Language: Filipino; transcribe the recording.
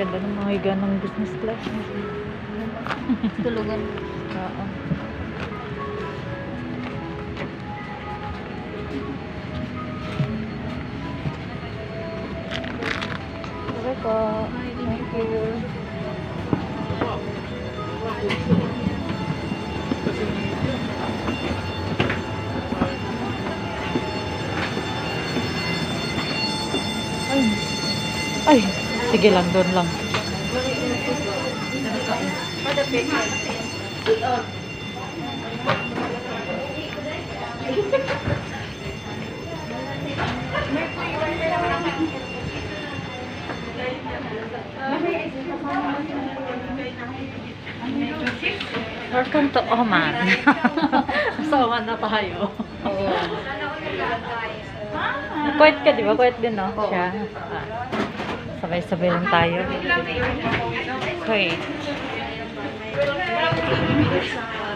Ganda ng mga higa ng business class. Tulugan. Oo. Okay po. Thank you. Ay. Ay. Sige lang, doon lang. Welcome to Oman. Sa Oman na tayo. Oo. Kuwait ka, di ba? Kuwait din, no? Oo. Siya. Sabay-sabay lang tayo. Kuwait.